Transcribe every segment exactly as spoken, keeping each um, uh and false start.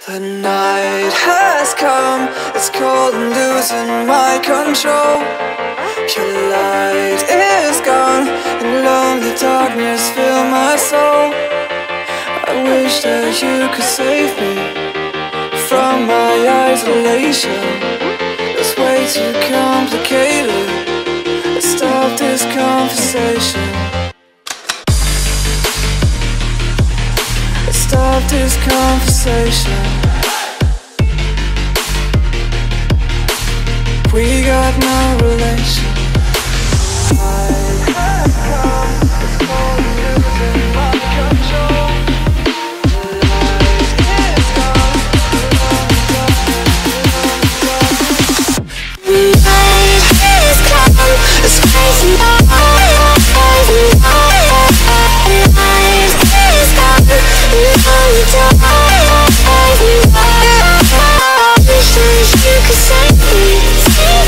The night has come, it's cold and losing my control. Your light is gone, and lonely darkness fill my soul. I wish that you could save me from my isolation. It's way too complicated. Let's stop this conversation. Let's stop this conversation. We got no relation. I have come, it's cold and losing my control. The light is gone, the night is come, it's crazy now. The night is gone, and now you don't. I wish that you could save me.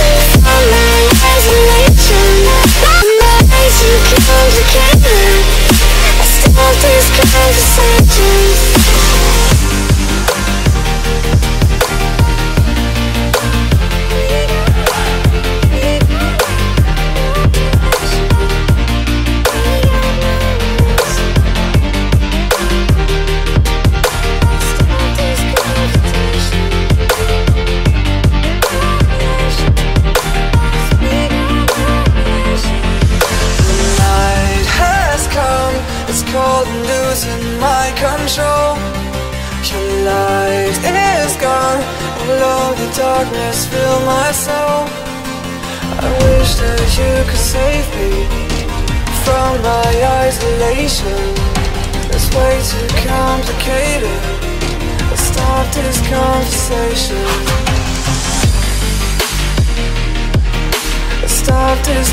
Cold and losing my control. Your light is gone, and lonely darkness fill my soul. I wish that you could save me from my isolation. It's way too complicated. Let's stop this conversation. Let's stop this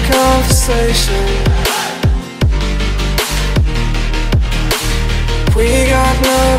conversation. We got no